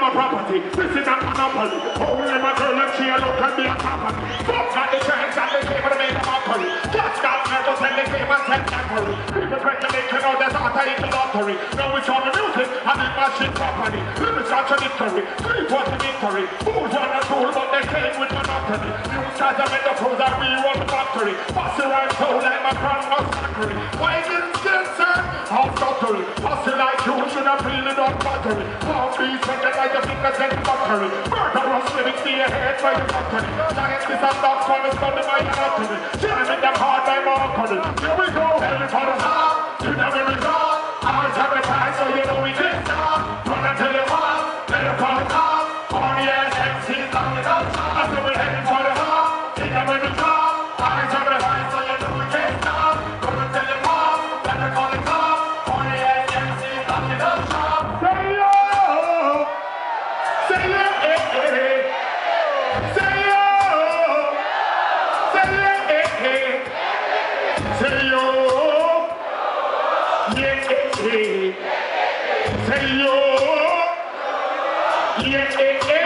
my property. This is not monopoly. Only my girl and she look at me on top of me. Fuck got the chance and they came to make a mockery. Just got nervous when they came and said temporary. People try to make you know there's not a little lottery. Now it's on the music and it machine property. Lyrics contradictory. Three was the victory. Fools want a tool but they came with monotony. You guys are made the pros and we run the factory. Bossy right soul like my grandma's factory. Why didn't still sir? How subtle. Bossy like you should have really done battery. Palm beats when they like the fingers and battery. Murderous lyrics to your head by the factory. Science is and dogs want to study my anatomy. Jamming them hard by Marconi. Here we go. Heading for the heart. You never recall. Always have a price so you know we did stop. Run until you fall. Let it fall off. On the SMC's long enough. After we're heading for the heart. You never recall. Always have a price so you know we can't stop. Run until you fall. Let it fall off. On the SMC's long enough. Say yo. Say yo. Say yo. Say yo. Say yo. Yeah. Say yo. Yeah.